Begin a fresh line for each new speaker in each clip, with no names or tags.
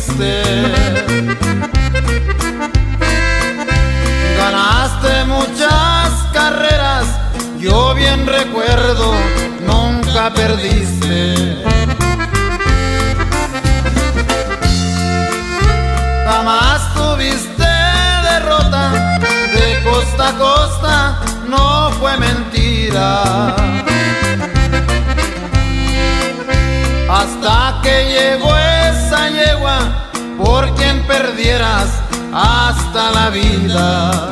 perdiste. Ganaste muchas carreras, yo bien recuerdo, nunca perdiste. Jamás tuviste derrota, de costa a costa, no fue mentira. Hasta que llegó esa yegua, por quien perdieras hasta la vida.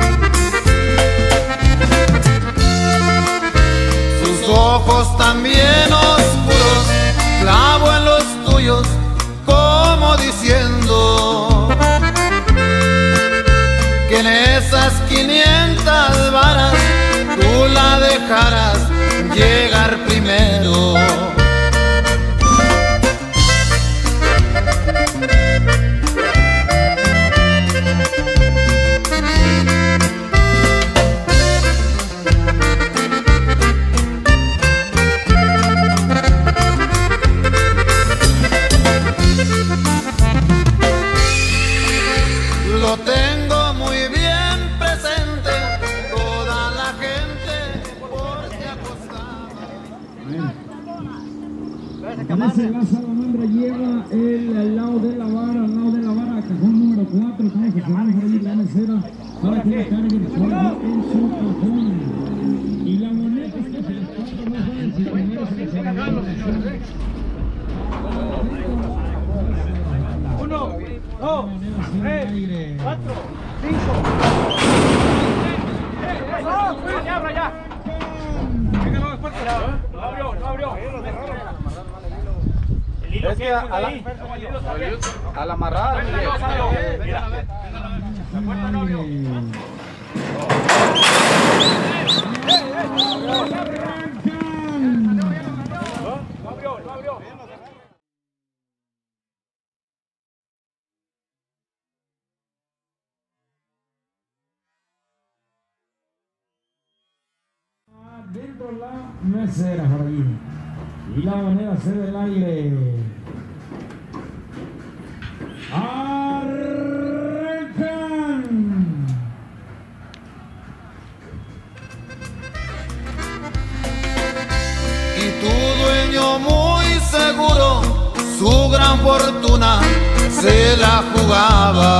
Sus ojos también oscuros, clavo en los tuyos, como diciendo que en esas 500 varas tú la dejaras llegar primero. Lo tengo muy bien presente, toda la gente porque apostaba.
Con ese la salamandra lleva el lado de la vara, cajón número 4, estamos esperando por ahí la mesera para que la carguen por ahí en su cajón. Y la moneda es que se les cuenta más fácil, si primero se les haga.
1, 2, 3, 4, 5. ¡Ya, ya! Venga, no, fuerte. No abrió.
Es que al amarrar.
No abrió.
Dentro la mesera por ahí. Y la moneda se del aire. ¡Arrancan!
Y tu dueño muy seguro, su gran fortuna se la jugaba.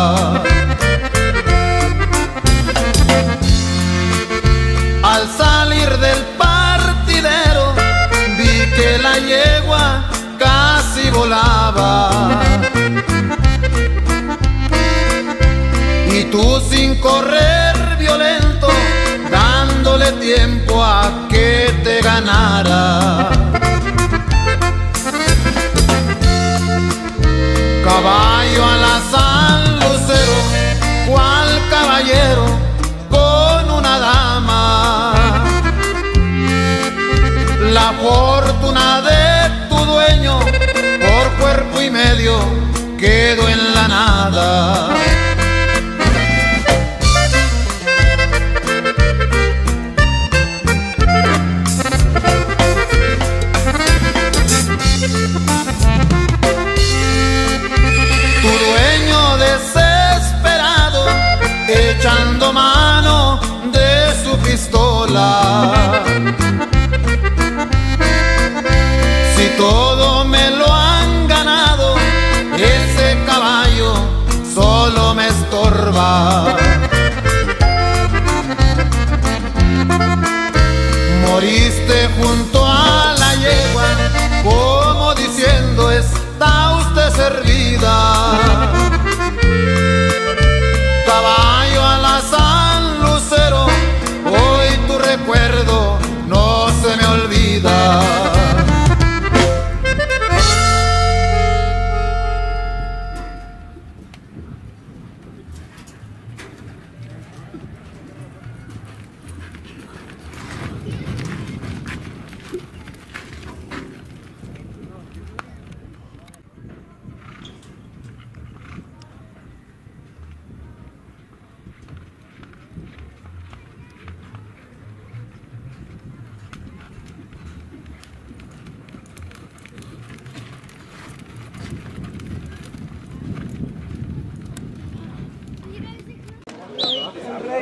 Al salir del partidero, vi que la yegua casi volaba. Y tú sin correr violento, dándole tiempo a que te ganara. Caballo a la San Lucero, cual caballero con una dama. La fortuna de tu dueño, por cuerpo y medio, quedó en la nada.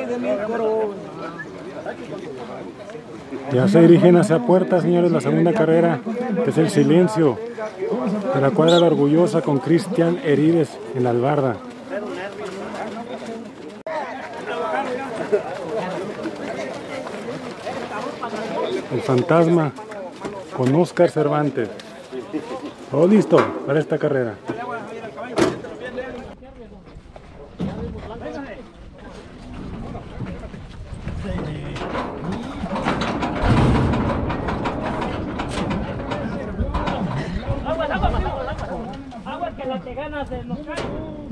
Ya se dirigen hacia puerta, señores, la segunda carrera, que es el Silencio, de la cuadra La Orgullosa, con Cristian Herides en la albarda. El Fantasma con Oscar Cervantes. Todo listo para esta carrera.
Agua que la que gana se nos cae.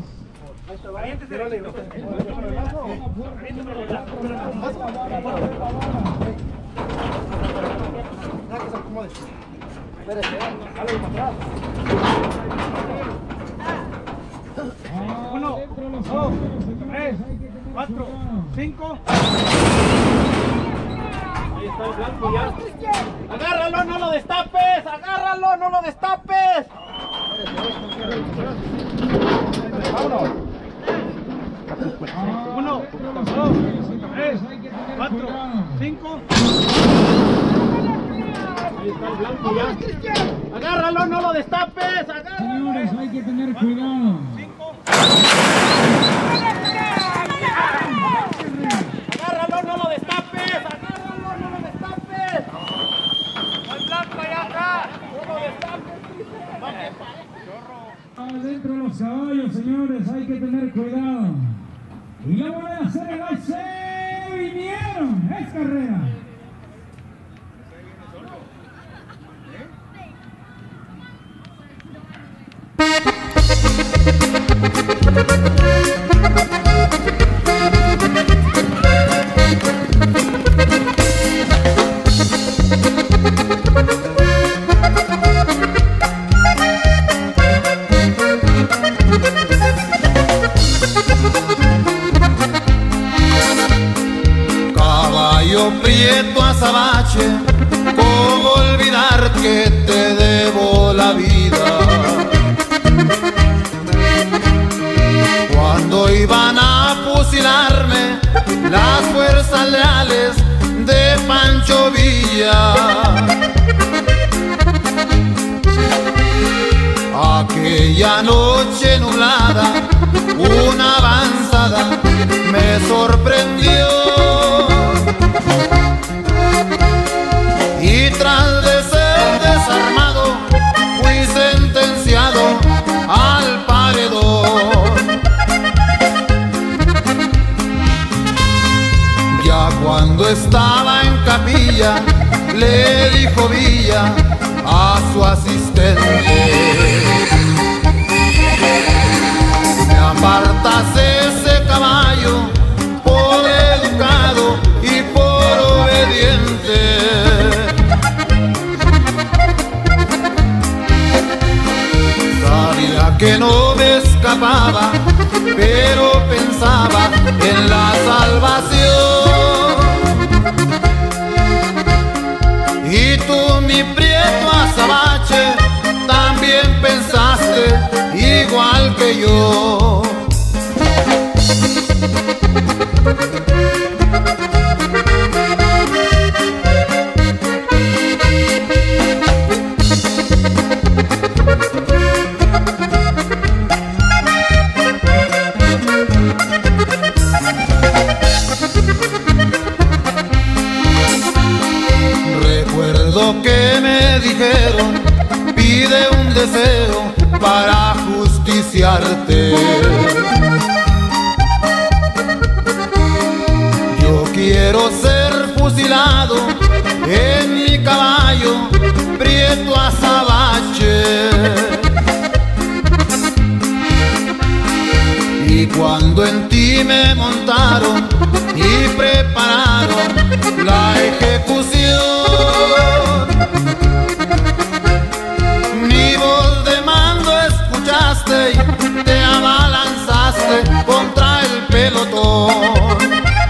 Uno, dos, tres, cuatro, cinco. Ahí está el blanco ya. Agárralo, no lo destapes. Agárralo, no lo destapes. Vámonos. Uno, dos, tres, cuatro, cinco. Ahí está el blanco ya. Agárralo, no lo destapes. Agárralo.
Señores, hay que tener cuidado.
Agárralo, no lo destapes. Agárralo, no lo destapes. El blanco allá atrás. No lo destapes.
Adentro de los caballos, señores, hay que tener cuidado. Y ya voy a hacer el gol. Se vinieron. Es carrera.
Caballo prieto azabache, ¿cómo olvidar que te debo la vida? Cuando iban a fusilarme las fuerzas leales de Pancho Villa, aquella noche nublada, una avanzada me sorprendió. Y tras de ser desarmado, fui sentenciado al paredón. Ya cuando estaba en capilla, le dijo Villa a su asistente: me apartas ese caballo por educado y por obediente. Sabía que no me escapaba, pero pensaba en la salvación. Y tú, mi prieto azabache, también pensaste igual que yo. Recuerdo que me dijeron: pide un deseo para justiciarte. Yo quiero ser fusilado en mi caballo prieto azabache. Y cuando en ti me montaron y prepararon la ejecución, mi voz de mando escuchaste y te abalanzaste contra el pelotón.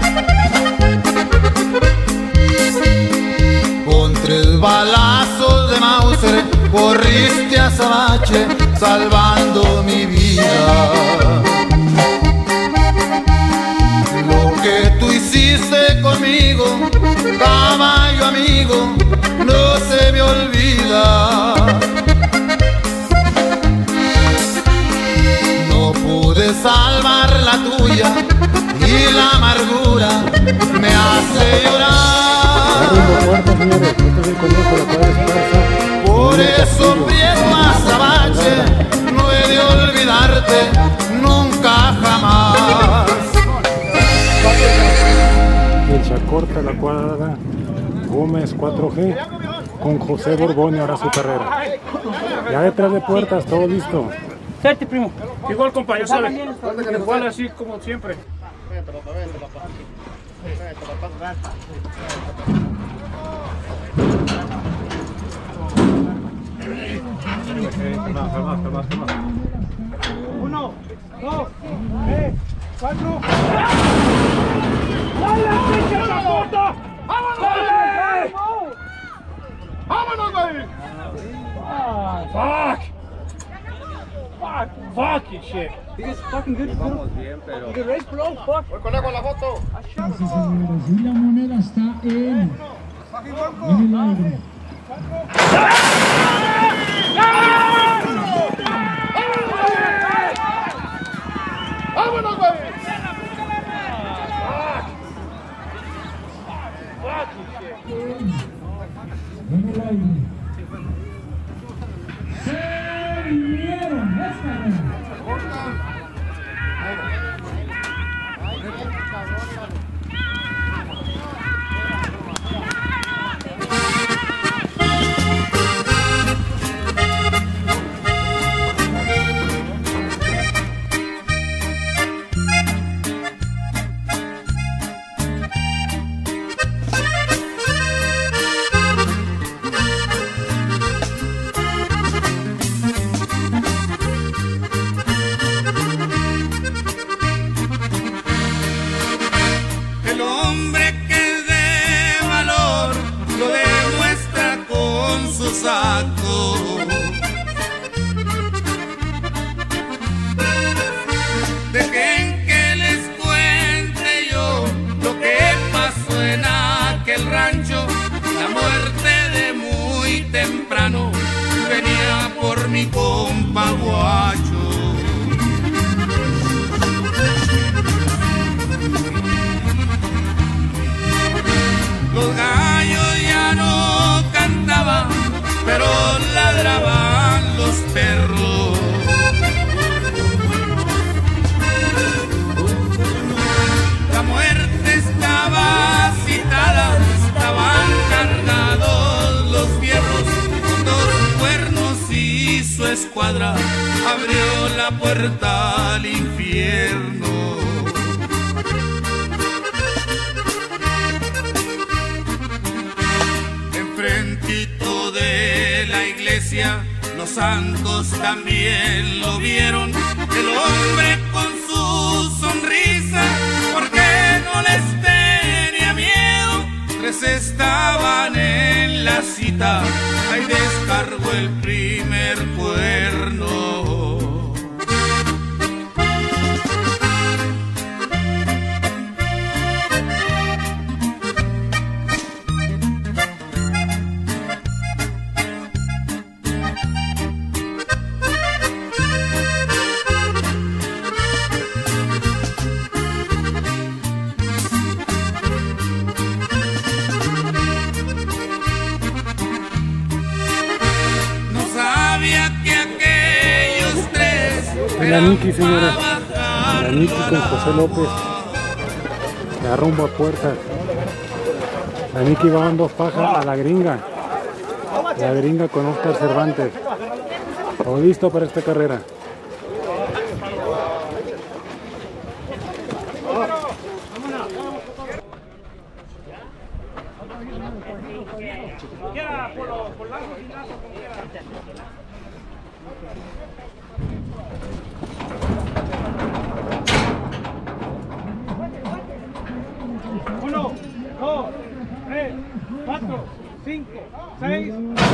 Con 3 balazos de Mauser corriste a azabache salvando mi vida. Lo que tú hiciste olvidar. No pude salvar la tuya y la amargura me hace llorar.
Señores, este es el conejo de la cuadra Esparza.
Por eso, Prieto Azabache, no he de olvidarte nunca jamás.
El Chacorta, la cuadra Gómez 4G, con José Borbón, ahora su carrera. Ya detrás de puertas, todo listo.
Serte, primo.
Igual, compañero, ¿sabes? Igual así como siempre.
Uno, dos, tres, cuatro. ¡Dale, pinche Chacorta! ¡Vámonos! ¡Vámonos, güey!
Fuck! Fucking shit.
It's fucking good. Vamos bien, pero... Good race, bro. Fuck.
Voy conejo a la foto.
Así, señores, y la moneda está en el aire.
¡Vámonos, güey!
En el aire. Se vinieron esta
El hombre que es de valor lo demuestra con sus actos. Dejen que les cuente yo lo que pasó en aquel rancho. La muerte de muy temprano venía por mi compa Guacho. Los gallos ya no cantaban, pero ladraban los perros. La muerte estaba citada, estaban cargados los fierros. Con dos cuernos y su escuadra abrió la puerta al infierno. Enfrentito de la iglesia, los santos también lo vieron. El hombre con su sonrisa, porque no les tenía miedo. Tres estaban en la cita, ahí descargó el primer cuerno.
La Niki, señores. La Niki con José López. La rumbo a puertas. La Niki va dando paja a la gringa. La gringa con Oscar Cervantes. Todo listo para esta carrera.
Uno, dos, tres, cuatro, cinco, seis.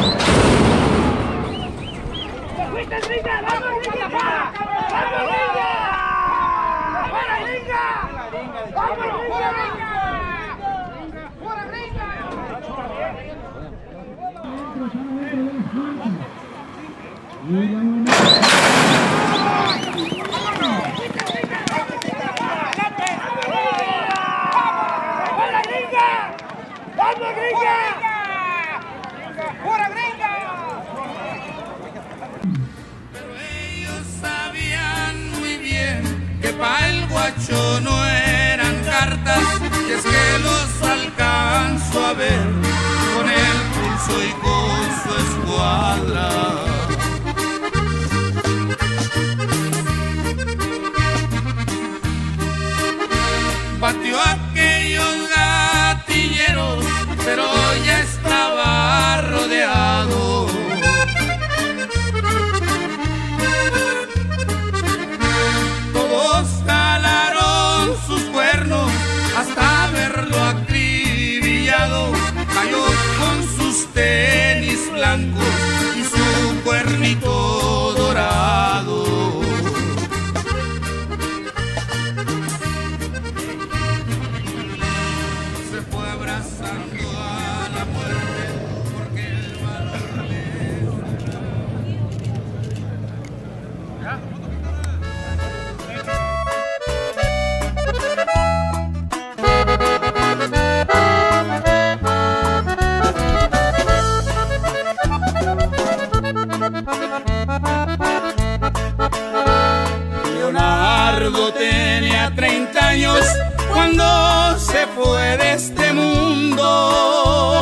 ¡Se fuiste, Riga! ¡Vamos, Riga! ¡Vamos, Riga! ¡Fuera, Riga! ¡Vámonos, fuera, Riga! ¡Fuera, Riga!
muchacho no eran cartas, y es que los alcanzo a ver con el pulso y con su escuadra. Batió aquellos gatilleros, pero ya estaba rodeado. Todos jalaron sus cuernos hasta verlo acribillado. Cayó con sus tenis blancos y su cuernito dorado. Se fue abrazando a la muerte porque el valor le Leonardo tenía 30 años cuando se fue de este mundo,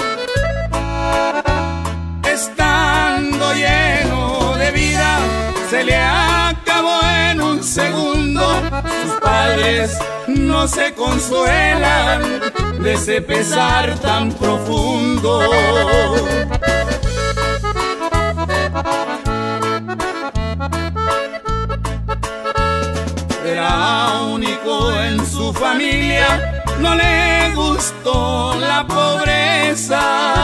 estando lleno de vida, se le acabó en un segundo. Sus padres no se consuelan de ese pesar tan profundo. Era único en su familia, no le gustó la pobreza.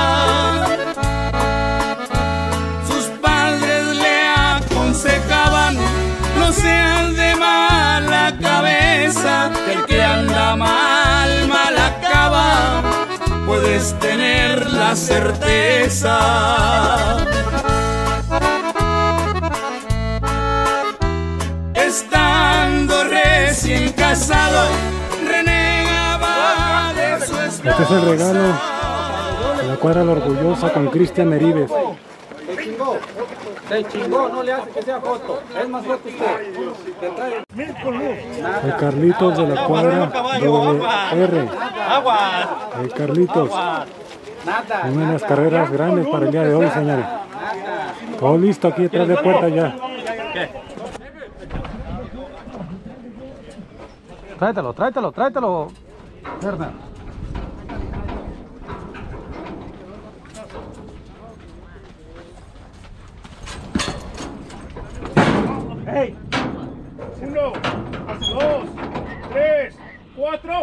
Sus padres le aconsejaban: no seas de mala cabeza, que el que anda mal, mal acaba, puedes tener la certeza. Estando recién casado, renegaba de su esposa.
Este es el regalo de la cuadra La Orgullosa con Cristian Merides.
Se chingó, no le hace que sea foto. Es más fuerte usted.
El Carlitos de la cuadra WR. El Carlitos. Una de las carreras grandes para el día de hoy, señores. Todo listo aquí detrás de puerta ya.
Tráetelo, Hernán.
¡Hey! 1, 2, 3, 4.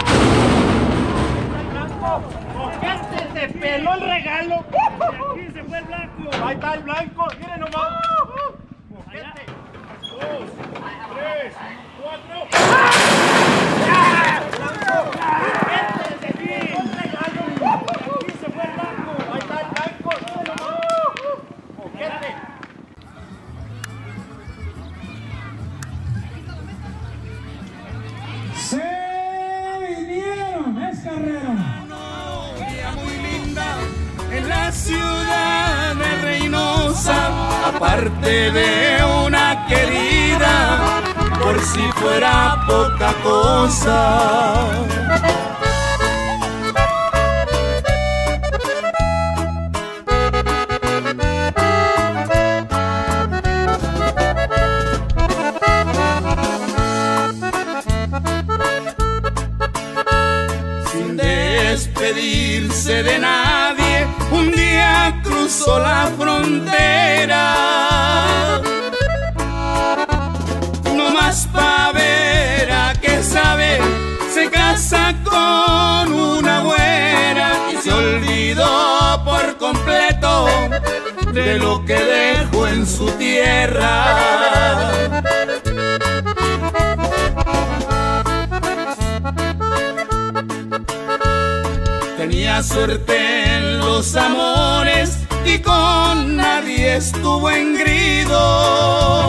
¿Por qué se peló el regalo? Aquí se fue el blanco. Ahí está el blanco. Miren nomás. 2, 3, 4.
Se vinieron, es carrera.
Novia muy linda en la ciudad de Reynosa, aparte de una querida, por si fuera poca cosa. Sin despedirse de nadie, un día cruzó la frontera, no más pa' ver a qué sabe, se casa con una güera y se olvidó por completo de lo que dejó en su tierra. Tenía suerte en los amores y con nadie estuvo engrido.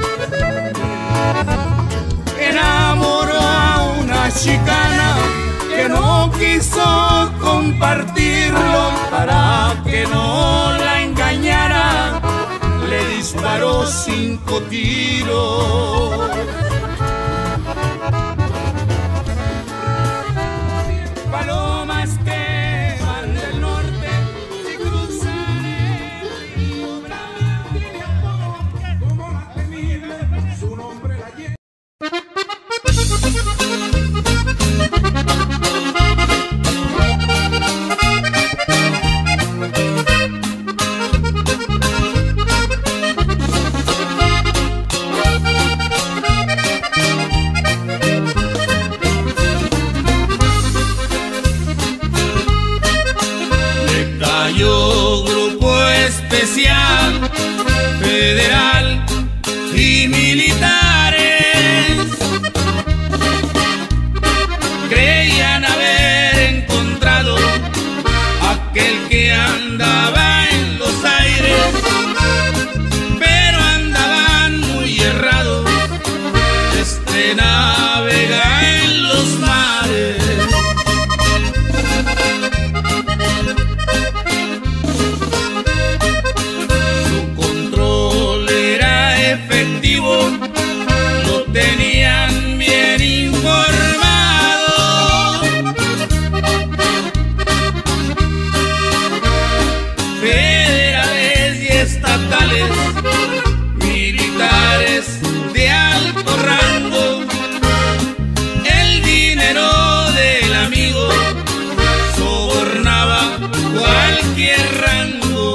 Enamoró a una chicana que no quiso compartirlo. Para que no la engañara, le disparó 5 tiros. su nombre la lleva. Le cayó grupo especial, federal y militares. Creían haber encontrado aquel que andaba en los aires, pero andaban muy errados. Este navega en los mares. Su control era efectivo, lo tenían bien informado. Federales y estatales, militares de alto rango, el dinero del amigo sobornaba cualquier rango.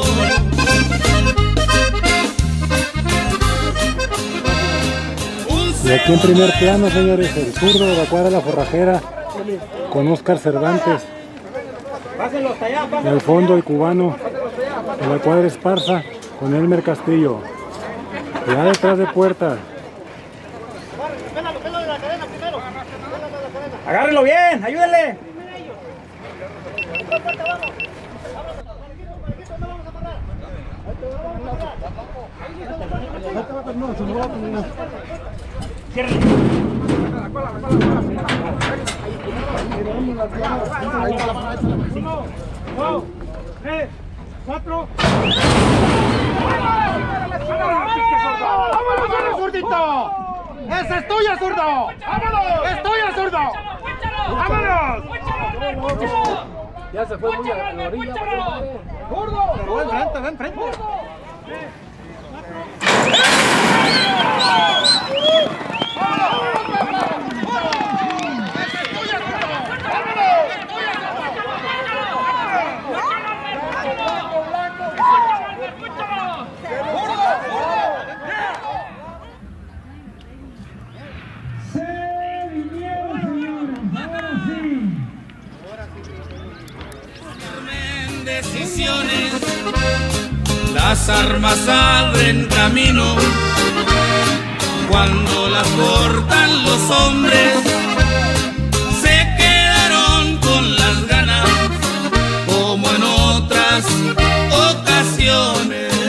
Y aquí en primer plano, señores, el zurdo de la cuadra La Forrajera con Oscar Cervantes. En el fondo el cubano de la cuadra Esparza con Elmer Castillo. Ya detrás de puerta.
Agárrenlo bien, ayúdenle. Uno, dos, tres, cuatro. ¡Vámonos, zurdito! ¡Esa es tuya, zurdo! ¡Vámonos! ¡Es tuya, zurdo! ¡Vámonos!
Ya se fue muy a la orilla.
¡Zurdo! ¡Va enfrente, va enfrente!
Se vinieron, señores. Ahora sí.
Tomen decisiones, las armas abren camino. Cuando las portan los hombres, se quedaron con las ganas, como en otras ocasiones.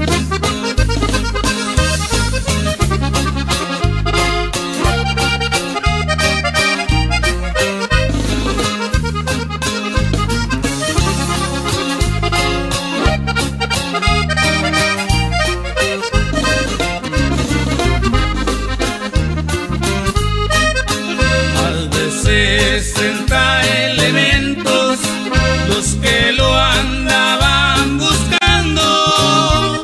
Más de 60 elementos los que lo andaban buscando.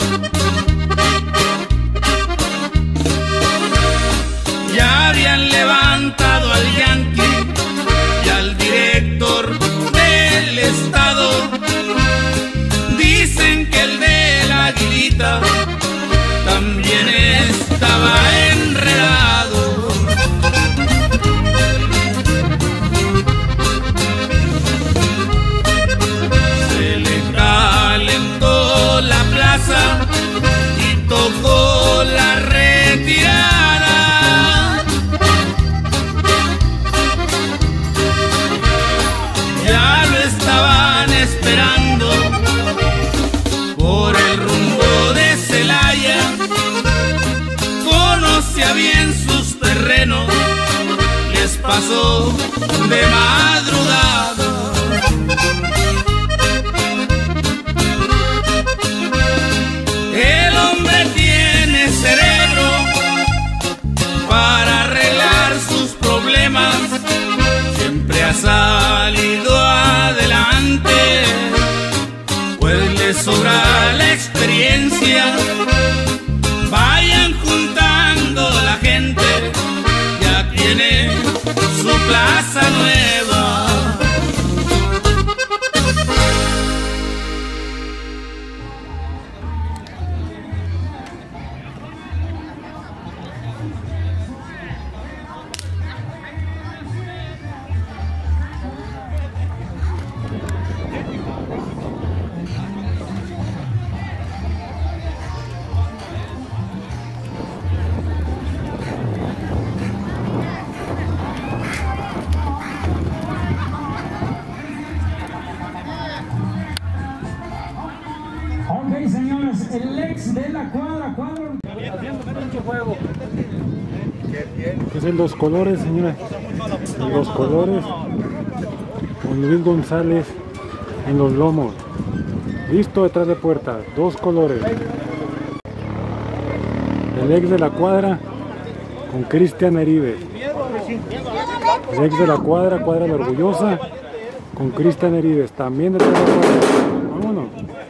Ya habían levantado al yanqui y al director del estado. Dicen que el de la Aguilita también estaba enredado. Se le calentó la plaza y tocó la retirada. Ya lo estaban esperando por el rumbo de Celaya. Conocía bien sus terrenos, les pasó de madrugada. El hombre tiene cerebro para arreglar sus problemas, siempre ha salido adelante, pues le sobra la experiencia. Vayan juntando la
que es el Dos Colores, señores. El Dos Colores con Luis González en los lomos. Listo detrás de puertas, Dos Colores. El ex de la cuadra con Cristian Herides. El ex de la cuadra, Cuadra la Orgullosa, con Cristian Herides, también detrás de puertas. Vámonos.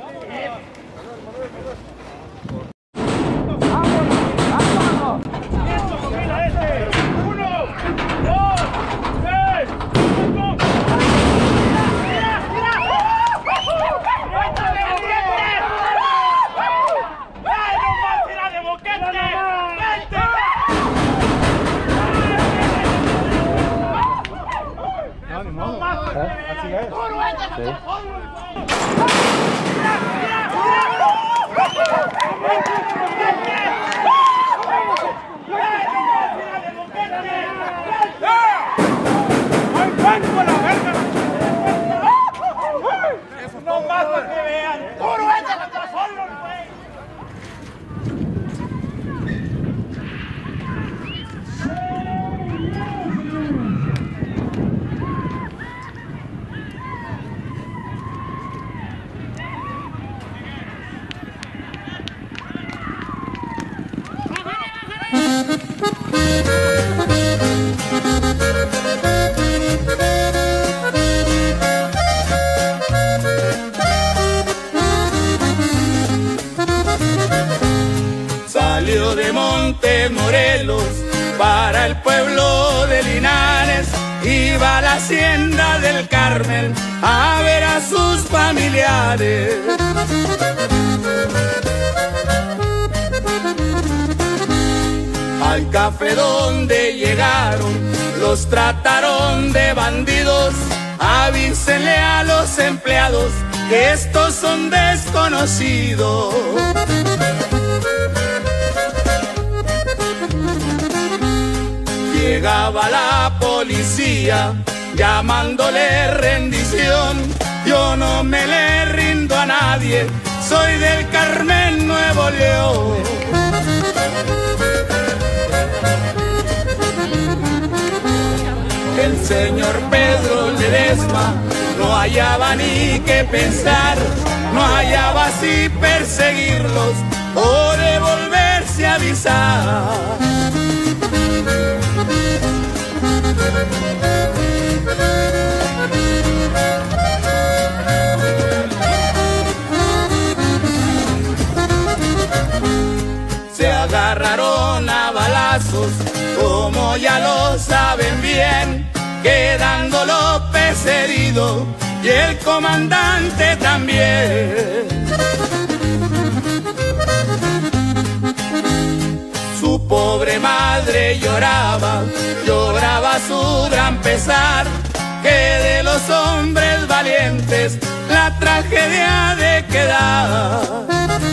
Salió de Montes Morelos para el pueblo de Linares, iba a la hacienda del Carmen a ver a sus familiares. Al café donde llegaron los trataron de bandidos, avísenle a los empleados que estos son desconocidos. Llegaba la policía llamándole rendición, yo no me le rindo a nadie, soy del Carmen, Nuevo León. El señor Pedro Ledesma no hallaba ni qué pensar, no hallaba si perseguirlos o devolverse a avisar. Se agarraron a balazos, como ya lo saben bien, quedando López herido y el comandante también. Su pobre madre lloraba, lloraba su gran pesar, que de los hombres valientes la tragedia de quedar.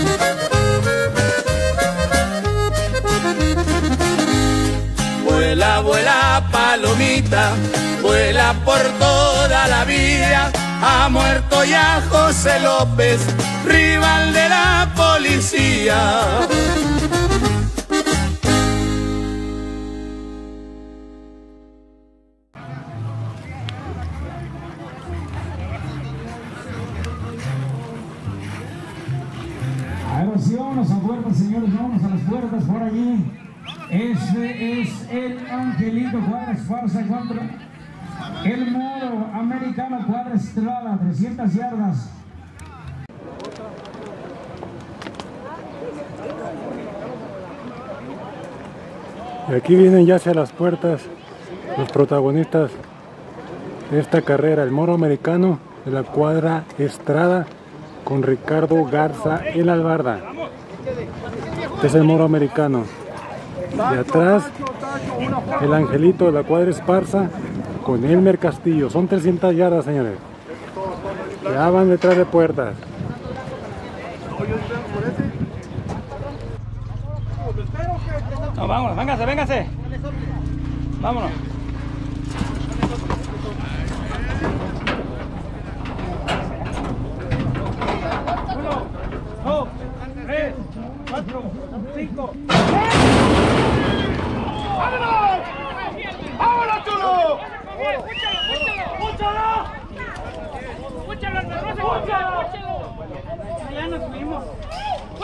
Vuela, vuela palomita, vuela por toda la vida, ha muerto ya José López, rival de la policía.
Ahora sí, vámonos a puertas, señores, vámonos a las puertas por allí. Ese es el Angelito Cuadra Esparza contra el Moro Americano Cuadra Estrada, 300 yardas.
Y aquí vienen ya hacia las puertas los protagonistas de esta carrera, el Moro Americano de la Cuadra Estrada con Ricardo Garza en la albarda. Este es el Moro Americano. De atrás, el Angelito de la Cuadra Esparza con Elmer Castillo. Son 300 yardas, señores. Ya van detrás de puertas.
No, vámonos, véngase, véngase. Vámonos. 1, 2, 3, 4, 5. ¡Vámonos!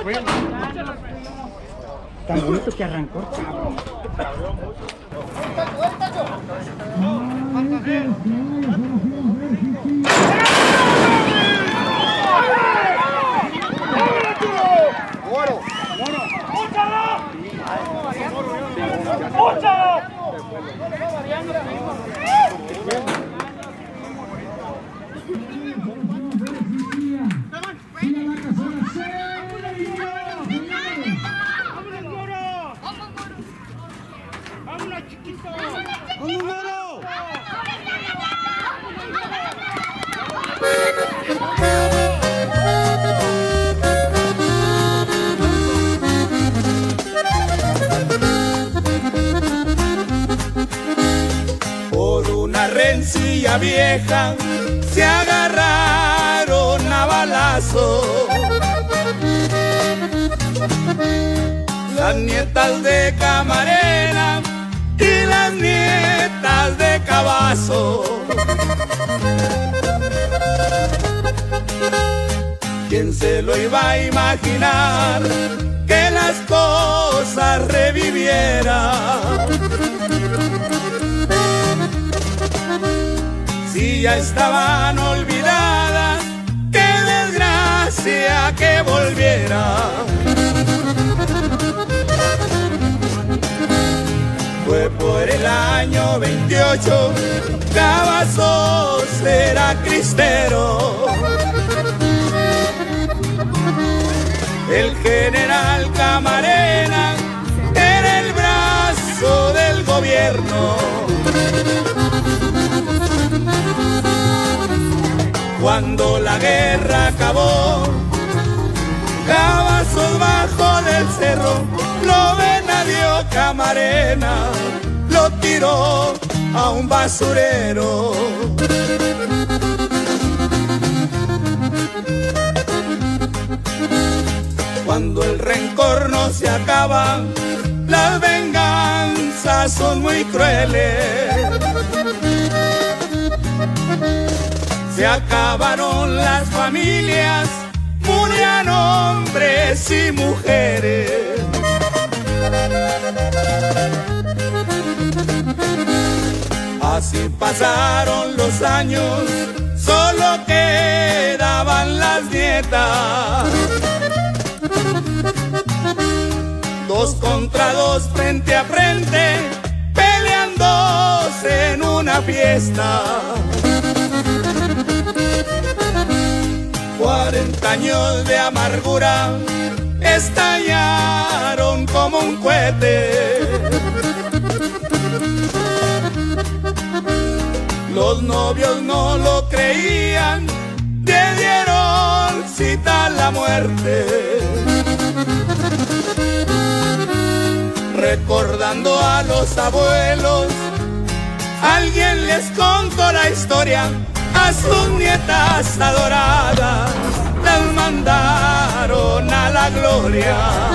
Tan bonito que arrancó, cabrón.
Por una rencilla vieja se agarraron a balazo las nietas de Camarena y las nietas de Cabazo. ¿Quién se lo iba a imaginar que las cosas revivieran? Si ya estaban olvidadas, qué desgracia que volviera. Fue por el año 28, Cavazos era cristero. El general Camarena era el brazo del gobierno. Cuando la guerra acabó, Cavazos bajo del cerro, lo venadeó Camarena, lo tiró a un basurero. Cuando el rencor no se acaba, las venganzas son muy crueles. Se acabaron las familias, murieron hombres y mujeres. Así pasaron los años, solo quedaban las nietas. 2 contra 2 frente a frente, peleándose en una fiesta. 40 años de amargura estallaron como un cohete. Los novios no lo creían, le dieron cita a la muerte. Recordando a los abuelos, alguien les contó la historia. A sus nietas adoradas las mandaron a la gloria.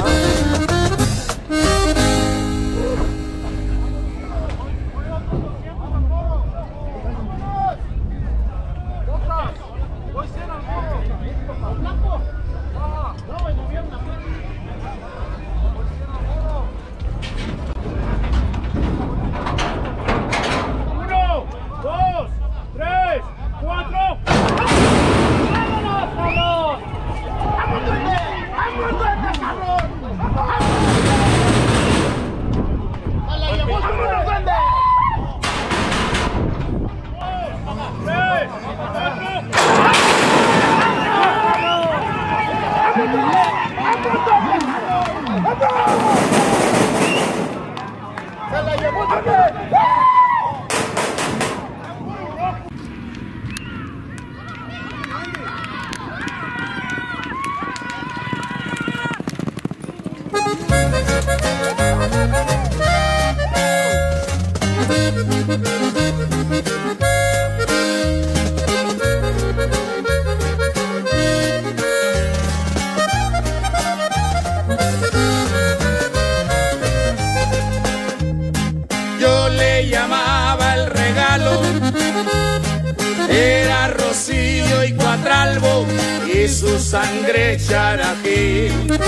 Yo le llamaba el regalo, era Rocío y Cuatral. calvo y su sangre charají.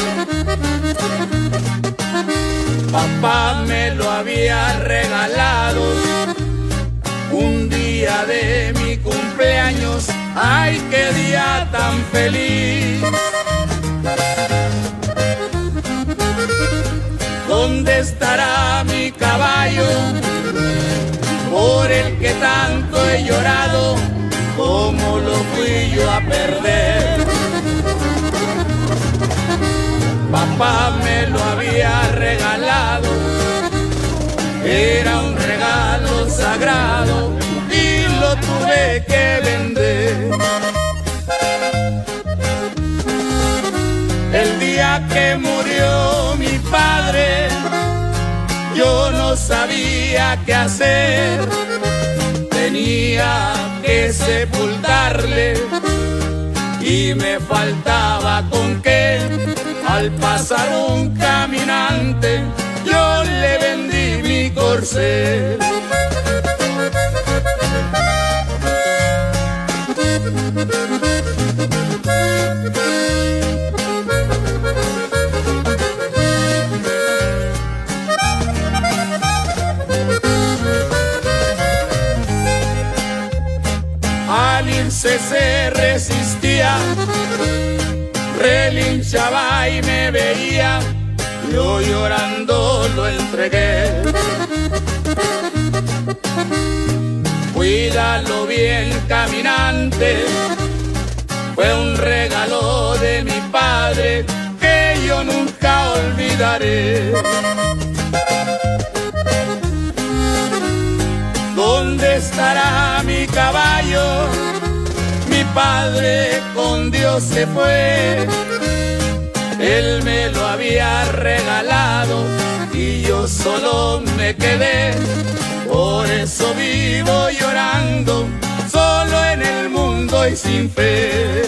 Papá me lo había regalado un día de mi cumpleaños. ¡Ay, qué día tan feliz! ¿Dónde estará mi caballo por el que tanto he llorado? ¿Cómo lo fui yo a perder? Papá me lo había regalado, era un regalo sagrado y lo tuve que vender. El día que murió mi padre, yo no sabía qué hacer. Tenía que sepultarle y me faltaba con qué. Al pasar un caminante, yo le vendí mi corcel. Al irse se resistía, relinchaba y me veía, yo llorando lo entregué. Cuídalo bien, caminante, fue un regalo de mi padre que yo nunca olvidaré. ¿Dónde estará mi caballo? Mi padre con Dios se fue. Él me lo había regalado y yo solo me quedé. Por eso vivo llorando, solo en el mundo y sin fe.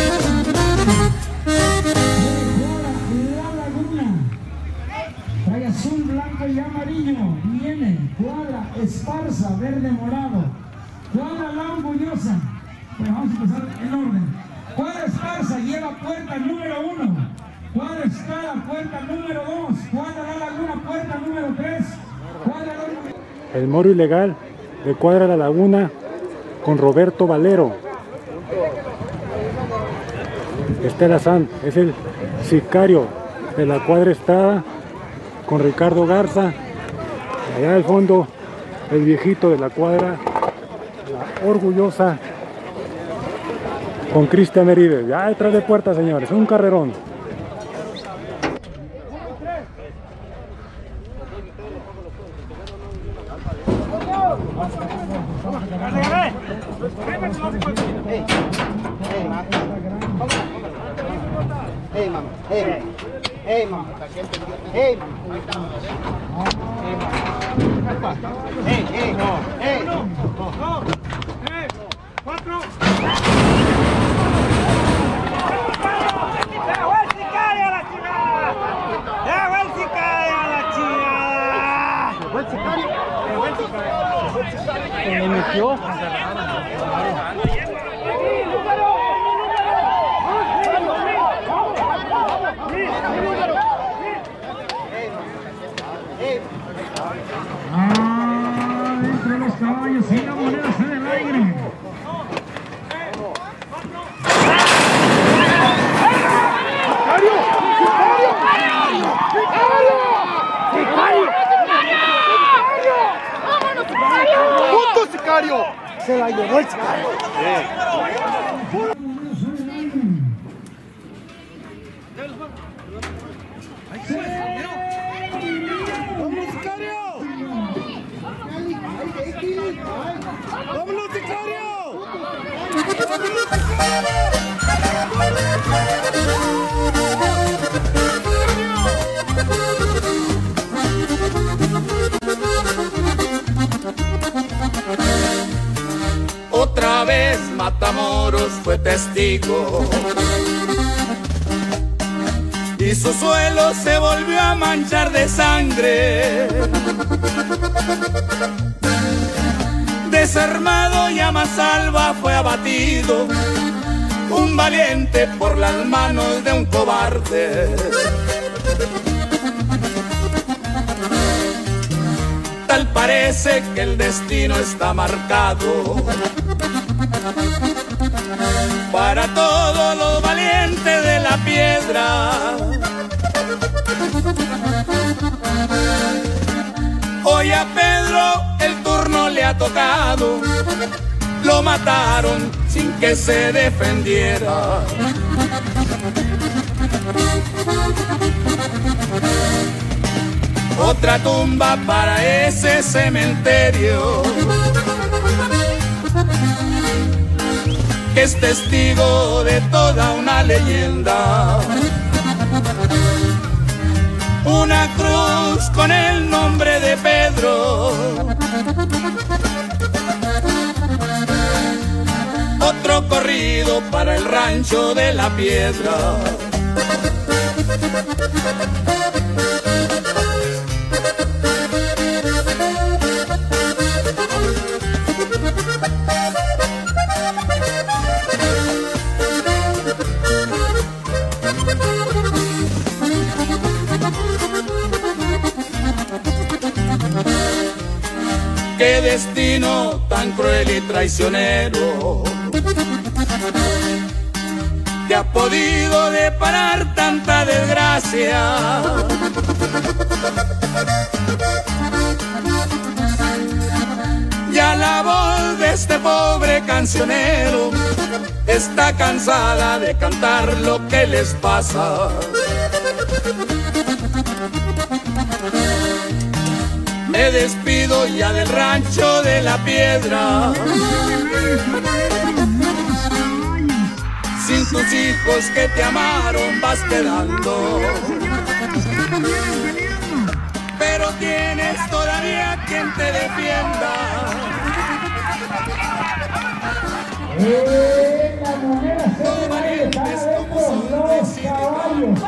La Laguna trae azul, blanco y amarillo. Viene Cuadra Esparza, verde morado. Cuadra La Orgullosa. Pues vamos a empezar en orden. Cuadra Esparza lleva puerta número 1. Cuadra Escala, puerta número 2. Cuadra La Laguna, puerta número 3. Cuadra La Orgullosa.
El moro ilegal de Cuadra La Laguna con Roberto Valero. Estela San es el sicario de la Cuadra Estrada con Ricardo Garza. Allá al fondo el viejito de la Cuadra La Orgullosa con Cristian Merides. Ya detrás de puerta, señores, un carrerón.
Hey, mama. Hey, hey, mama. Hey, mama. Hey, hey, hey.
Cuatro.
¿Me metió?
Dentro de los caballos y la moneda está en el aire.
¡Punto, sicario! Se la llevó el sicario. ¡Vámonos, sicario! ¡Vámonos, sicario!
Otra vez Matamoros fue testigo y su suelo se volvió a manchar de sangre. Desarmado y a mansalva fue abatido un valiente por las manos de un cobarde. Tal parece que el destino está marcado para todos los valientes de la piedra. Hoy a Pedro el turno le ha tocado, lo mataron sin que se defendiera. Otra tumba para ese cementerio, que es testigo de toda una leyenda. Una cruz con el nombre de Pedro, otro corrido para el rancho de la piedra. Qué destino tan cruel y traicionero, que ha podido deparar tanta desgracia. Ya la voz de este pobre cancionero está cansada de cantar lo que les pasa. Me despido ya del rancho de la piedra, sin tus hijos que te amaron vas quedando, pero tienes todavía quien te defienda.
La moneda se valientes como son los caballos.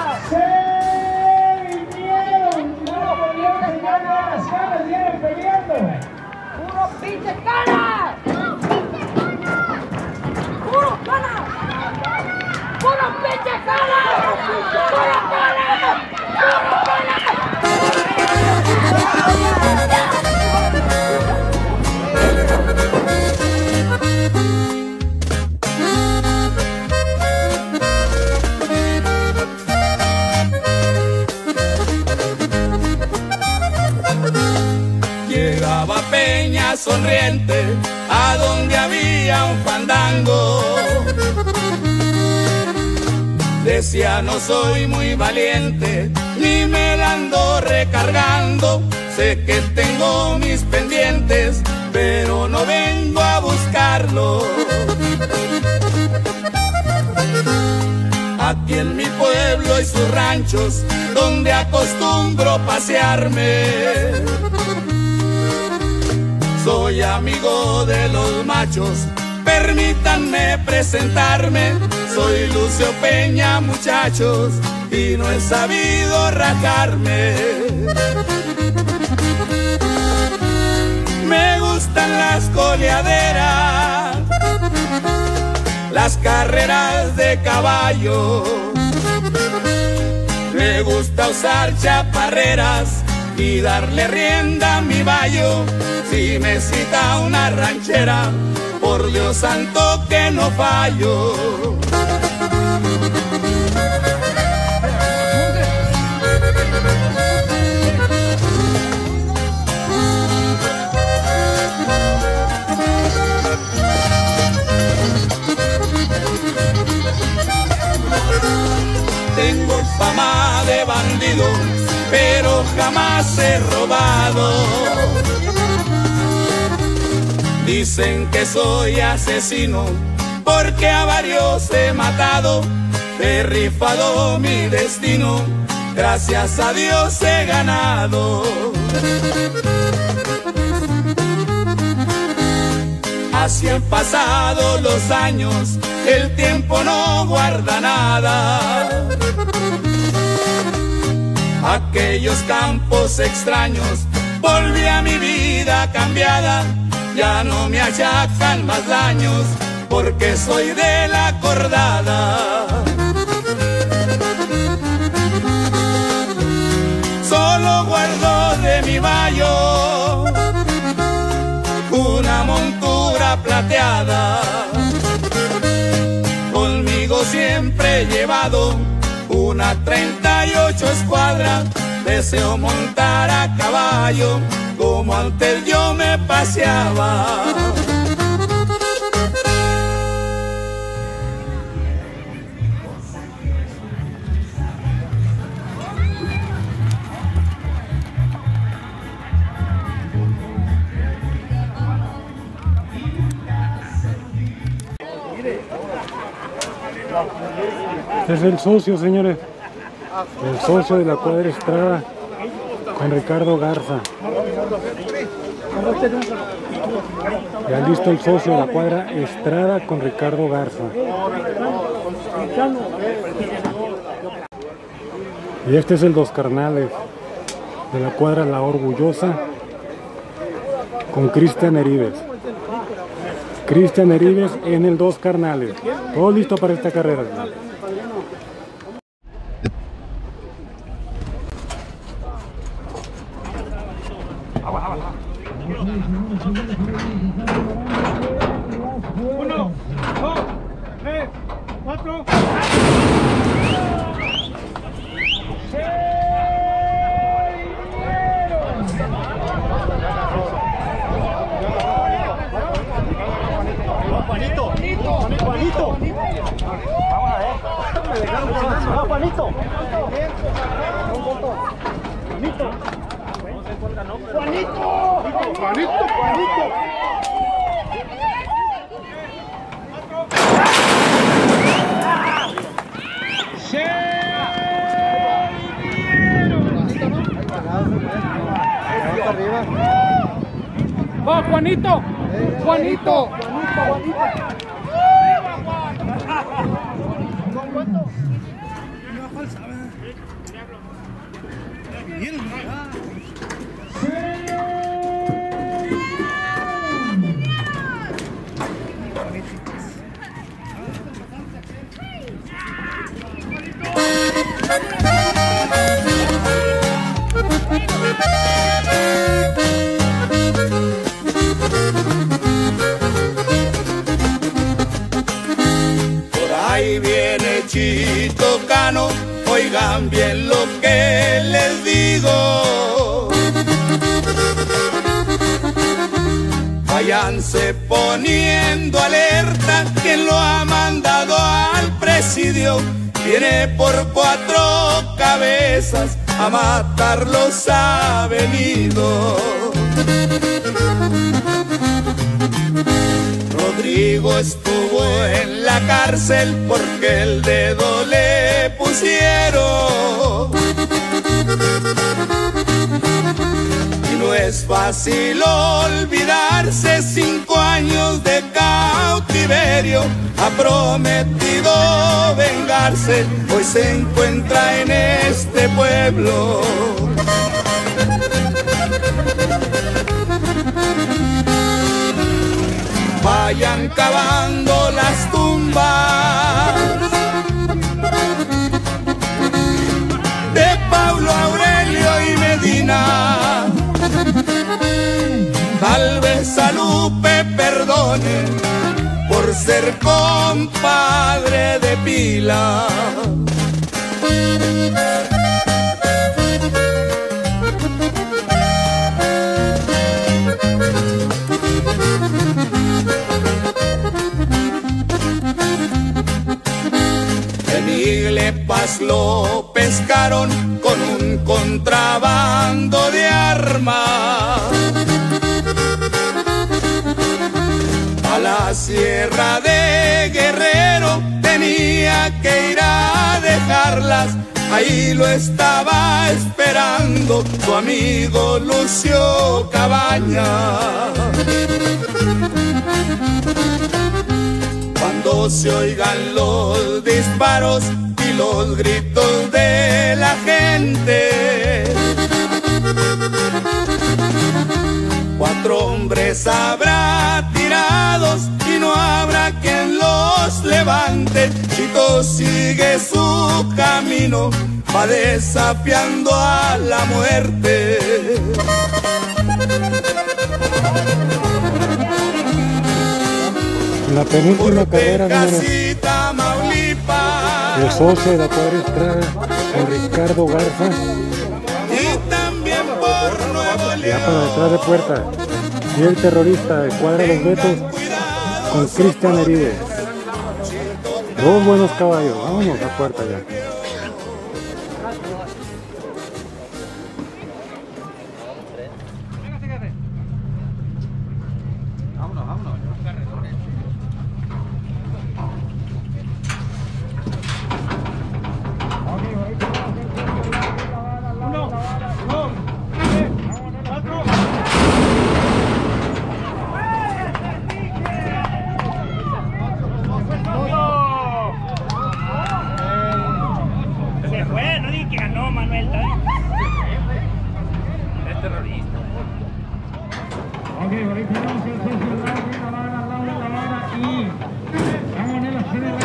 Las caras vienen peleando.
¡Puro pinche cara! ¡Puro cara! ¡Puro pinche cara! ¡Puro cara! ¡Puro cara!
Llegaba Peña sonriente a donde había un fandango. Decía no soy muy valiente, ni me la ando recargando. Sé que tengo mis pendientes, pero no vengo a buscarlo. Aquí en mi pueblo y sus ranchos, donde acostumbro pasearme. Soy amigo de los machos, permítanme presentarme. Soy Lucio Peña, muchachos, y no he sabido rajarme. Me gustan las coleaderas, las carreras de caballo. Me gusta usar chaparreras y darle rienda a mi vallo. Si me cita una ranchera, por Dios santo que no fallo. Tengo fama de bandido, pero jamás he robado. Dicen que soy asesino, porque a varios he matado. He rifado mi destino, gracias a Dios he ganado. Así han pasado los años, el tiempo no guarda nada. Aquellos campos extraños, volví a mi vida cambiada. Ya no me achacan más daños, porque soy de la acordada. Solo guardo de mi bayo una montura plateada. Conmigo siempre he llevado una 38 escuadra. Deseo montar a caballo como antes yo me paseaba.
Este es el socio, señores. El socio de la cuadra Estrada con Ricardo Garza. Ya listo el socio de la cuadra Estrada con Ricardo Garza. Y este es el Dos Carnales de la cuadra La Orgullosa con Cristian Heribes. Cristian Heribes en el Dos Carnales. Todo listo para esta carrera.
Uno, dos, tres, cuatro. Juanito, Juanito. Vamos a ver. Me dejaron Juanito. Juanito.
¡Va, Juanito! ¡Juanito!
Ahí viene Chito Cano, oigan bien lo que les digo. Váyanse poniendo alerta, quien lo ha mandado al presidio. Viene por 4 cabezas, a matarlos ha venido. Rodrigo estuvo en la cárcel porque el dedo le pusieron. Y no es fácil olvidarse, 5 años de cautiverio. Ha prometido vengarse, hoy se encuentra en este pueblo. Vayan cavando las tumbas de Paulo Aurelio y Medina. Tal vez a Lupe perdone por ser compadre de Pila. Paz lo pescaron con un contrabando de armas. A la sierra de Guerrero tenía que ir a dejarlas. Ahí lo estaba esperando su amigo Lucio Cabaña. Cuando se oigan los disparos y los gritos de la gente, 4 hombres habrá tirado tirados y no habrá quien los levante. Chito sigue su camino, va desafiando a la muerte.
En la penúltima carrera,
Casi Tamaulipas,
el socio de la cuadra con Ricardo Garza,
y también por Nuevo
ya para
León.
detrás de puerta, y el terrorista de cuadra Los Betos con Cristian Herides. Dos buenos caballos, vámonos a puerta ya.
Se fue, no dije que ganó Manuel. Es terrorista.
Ok, ahorita vamos a hacer el lado de la vara y vamos a la escena.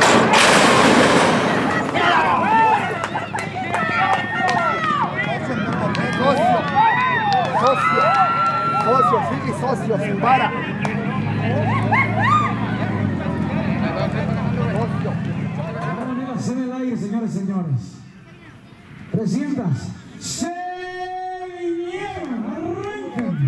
Socio, sí, socio, sin vara.
Vamos a la escena del aire, señores y señores. 300. ¡Se vinieron! ¡Arrancan!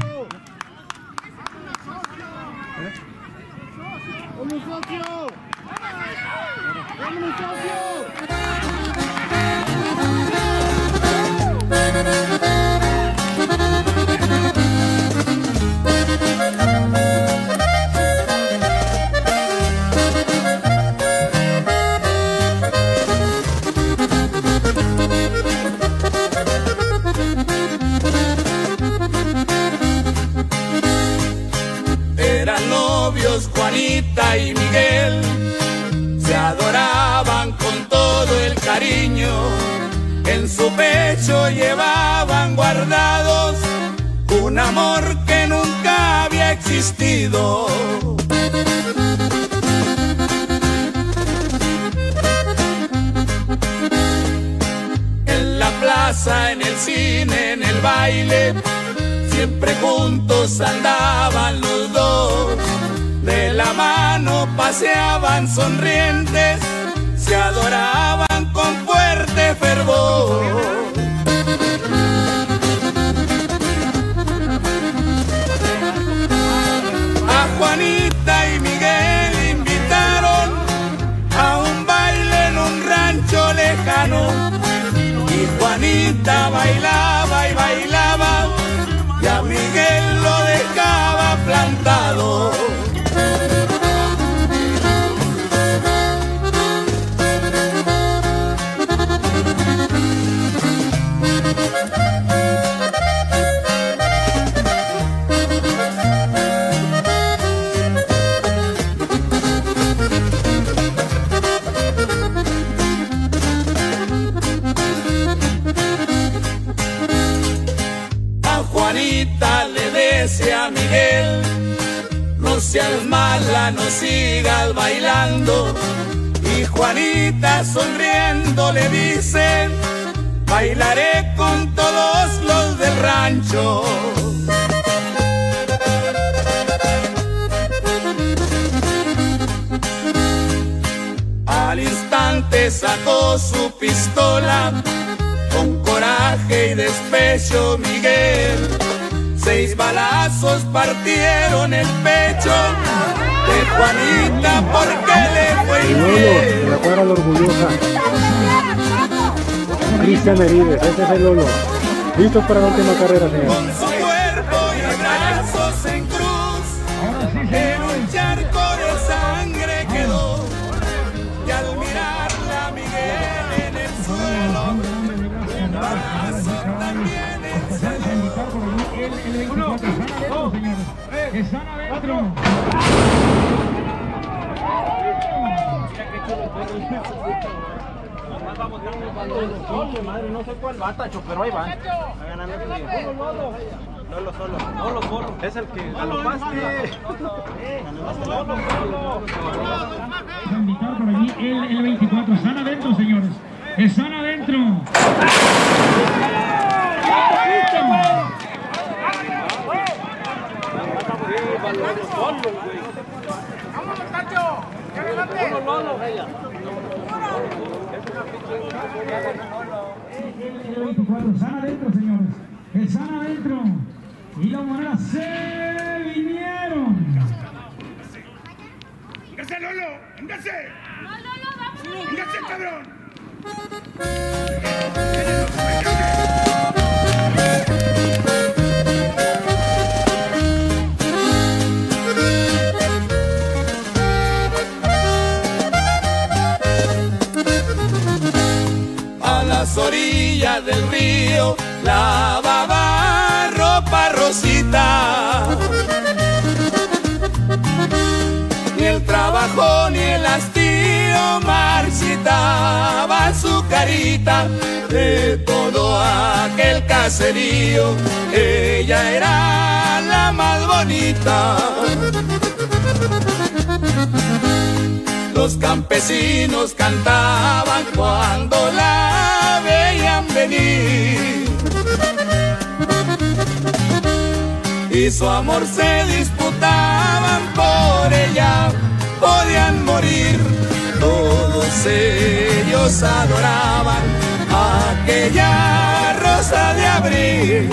¡Vamos, socio! ¡Vámonos, socio!
Eran novios Juanita y Miguel, se adoraban con todo el cariño. En su pecho llevaban guardados un amor que nunca había existido. En la plaza, en el cine, en el baile, siempre juntos andaban los dos. De la mano paseaban sonrientes, se adoraban con fuerte fervor. A Juanita y Miguel invitaron a un baile en un rancho lejano, y Juanita bailaba y bailaba, y a Miguel lo dejaba plantado. A Juanita le decía a Miguel: no seas mala, no sigas bailando. Y Juanita sonriendo le dice: bailaré con todos los del rancho. Al instante sacó su pistola, con coraje y despecho Miguel. 6 balazos partieron el pecho de Juanita porque le fue
Y Lolo, de
infiel.
la cuadra La Orgullosa, Cristian Herides, ese es el Lolo. Listos para la última carrera, señor.
Con su cuerpo y brazos en cruz, en un charco de sangre quedó. Y al mirarla Miguel en el suelo, también
Están adentro.
Madre, no sé cuál batacho, pero ahí van.
Solo. Es el que galopaste.
Vamos a invitar por allí el 24. Están adentro, señores. Están adentro.
¡Vámonos, Tacho! ¡Que adelante!
Están adentro, señores. Están adentro. Y las monedas se vinieron.
¡Véngase, Lolo! ¡Véngase! ¡Véngase, cabrón!
A las orillas del río lavaba ropa Rosita. Ni el trabajo ni el hastío marchitaba su carita. De todo aquel caserío ella era la más bonita. Los campesinos cantaban cuando la veían venir, y su amor se disputaban por ella, podían morir. Todos ellos adoraban aquella rosa de abril.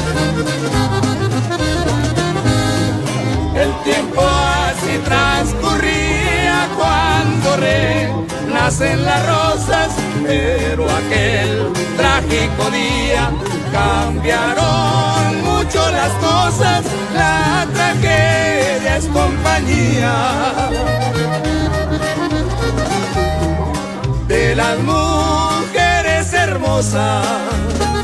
El tiempo así transcurría cuando renacen las rosas, pero aquel trágico día cambiaron mucho las cosas. La tragedia es compañía de las mujeres hermosas.